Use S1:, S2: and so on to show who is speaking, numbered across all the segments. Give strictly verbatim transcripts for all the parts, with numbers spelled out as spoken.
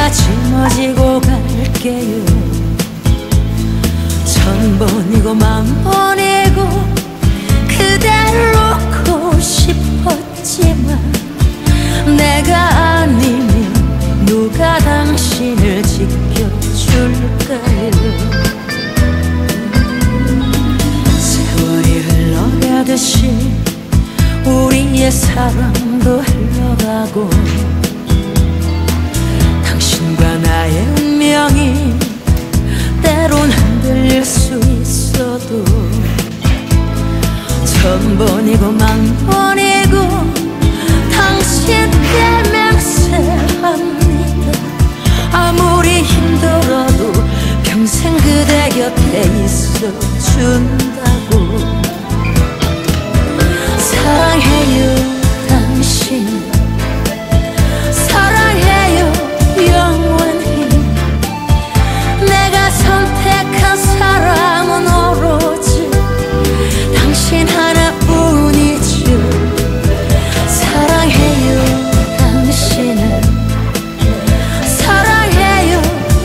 S1: 내가 짊어지고 갈게요. 천 번이고 만 번이고 그댈 놓고 싶었지만 내가 아니면 누가 당신을 지켜줄까요? 세월이 흘러가듯이 우리의 사랑도 흘러가고 당신과 나의 운명이 때론 흔들릴 수 있어도 천 번이고 만 번이고 당신께 맹세합니다. 아무리 힘들어도 평생 그대 곁에 있어준다고. 사랑해요 당신, 사랑해요 영원히. 내가 선택한 사람은 오로지 당신 하나뿐이죠. 사랑해요 당신을, 사랑해요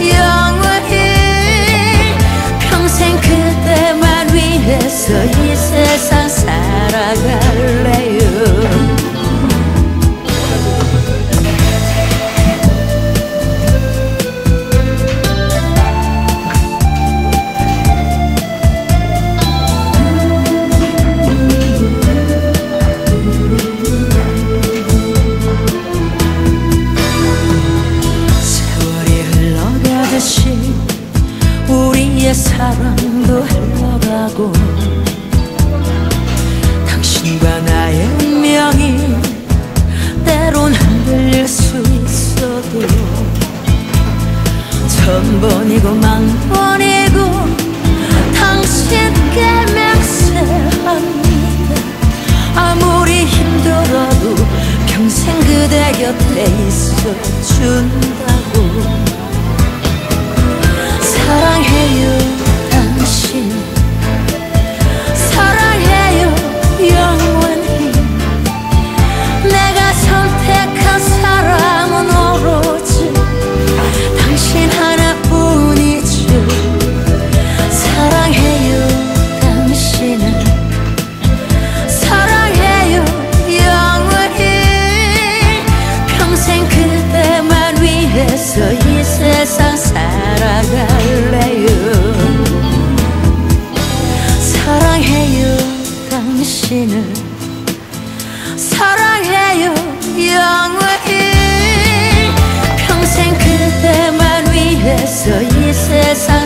S1: 영원히. 평생 그대만 위해서 이 세상 살아갈래요. 우리의 사랑도 흘러가고 당신과 나의 운명이 때론 흔들릴 수 있어도 천 번이고 만 번이고 당신께 맹세합니다. 아무리 힘들어도 평생 그대 곁에 있어준다고. 사랑해요 당신, 사랑해요 영원히. 내가 선택한 사람은 오로지 당신 하나뿐이죠. 사랑해요 당신을, 사랑해요 영원히. 평생 그대만 위해서 이 세상 살아갈래요. 사랑해요 당신을, 사랑해요 영원히. 평생 그대만 위해서 이 세상